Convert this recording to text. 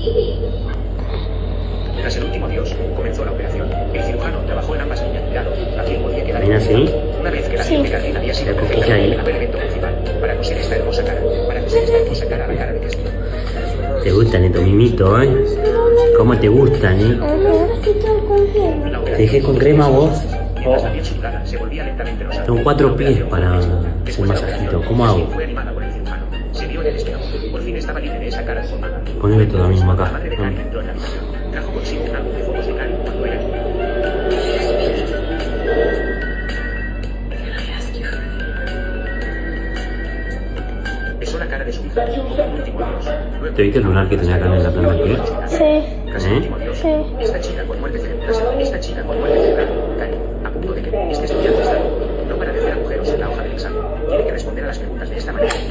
Tras el último adiós, comenzó la operación. El cirujano trabajó en ambas líneas de cuidado. La piel podía quedar ¿También así? una vez que la piel de Carlin había sido ¿Qué perfecta, hay? el elemento principal para coser esta hermosa cara. Para coser esta hermosa cara a la cara de Cristo. ¿Te gustan estos mimitos, ¿Cómo te gustan, ¿Te dejé con crema vos? Mientras la piel suturada se volvía lentamente rosada. Tengo 4 pies para hacer masajito. ¿Cómo hago? Fue animada por el cirujano. Se vio en el espejo. Por fin estaba libre de esa cara deformada. Ponle todo mismo La acá. madre de Cari entró en la habitación. Trajo consigo un álbum de fotos de Cari cuando era niña. Besó la cara de su hija. Un último adiós. Luego, ¿Te viste el lunar que tenía acá en la planta del pie? Sí. casi último adiós. Esta chica con muerte cerebral, Cari, a punto de que este estudiante está no para de hacer agujeros en la hoja del examen. Tiene que responder a las preguntas de esta manera.